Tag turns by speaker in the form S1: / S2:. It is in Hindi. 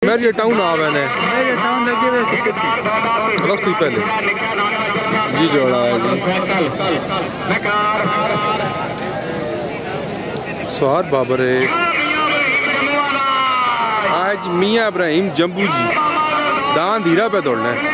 S1: मेरी टाउन आ मैंने
S2: टाउन लगे हुए
S1: रस्ती पहले जी जोड़ा है जी स्वाद बाबर है आज मियाँ इब्राहिम जम्बू जी दान धीरा पे दौड़ना है